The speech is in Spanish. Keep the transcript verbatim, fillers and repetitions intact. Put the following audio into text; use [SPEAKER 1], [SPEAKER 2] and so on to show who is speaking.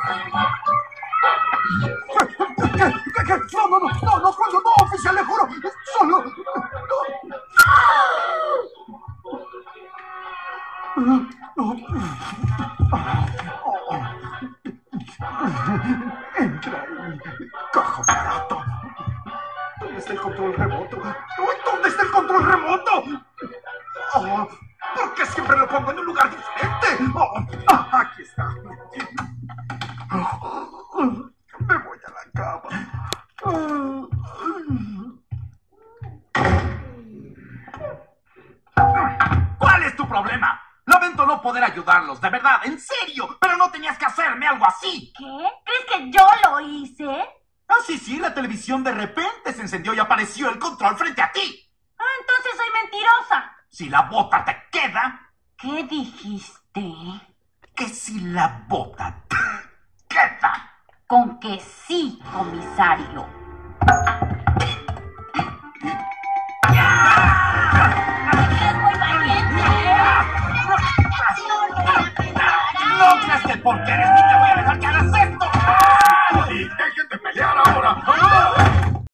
[SPEAKER 1] ¿Qué? ¿Qué? ¿Qué? No, no, no, no, no puedo, no, oficial, le juro. Solo... Entra ahí, caja barato. ¿Dónde está el control remoto? ¿Dónde está el control remoto? Oh, ¿por qué siempre lo pongo en un lugar diferente? Oh, ah, aquí está. Me voy a la cama.
[SPEAKER 2] ¿Cuál es tu problema? Lamento no poder ayudarlos, de verdad, en serio, pero no tenías que hacerme algo así.
[SPEAKER 3] ¿Qué? ¿Crees que yo lo hice?
[SPEAKER 2] Ah, sí, sí, la televisión de repente se encendió y apareció el control frente a ti.
[SPEAKER 3] Ah, entonces soy mentirosa.
[SPEAKER 2] Si la bota te queda...
[SPEAKER 3] ¿Qué dijiste?
[SPEAKER 2] Que si la bota te queda.
[SPEAKER 3] Con que sí, comisario.